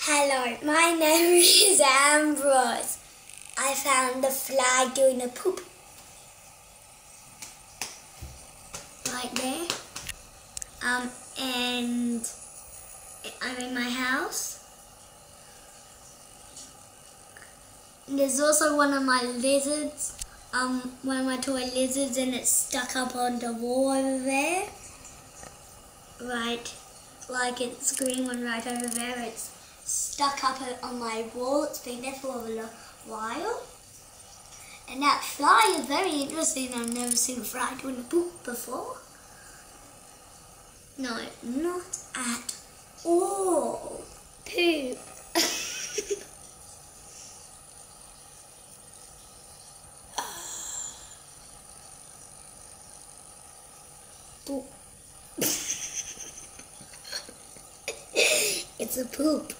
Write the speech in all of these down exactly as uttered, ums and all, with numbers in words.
Hello, my name is Ambrose. I found the fly doing a poop. Right there. Um, and I'm in my house. And there's also one of my lizards, um, one of my toy lizards, and it's stuck up on the wall over there. Right, like it's green one right over there. It's stuck up on my wall. It's been there for a little while. And that fly is very interesting. I've never seen a fly doing a poop before. No, not at all. Poop. Poop. It's a poop.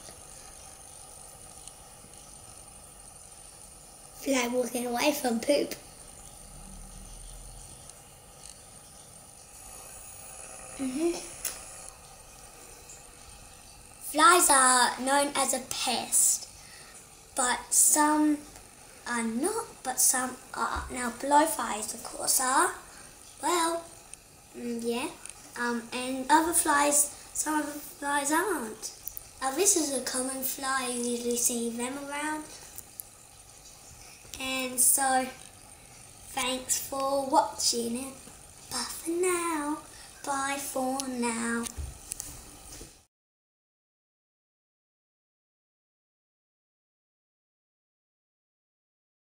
Fly walking away from poop. Mm-hmm. Flies are known as a pest, but some are not, but some are. Now blowflies, of course, are. Well, mm, yeah. Um, and other flies, some other flies aren't. Now this is a common fly, you usually see them around. And so, thanks for watching it. Bye for now. Bye for now.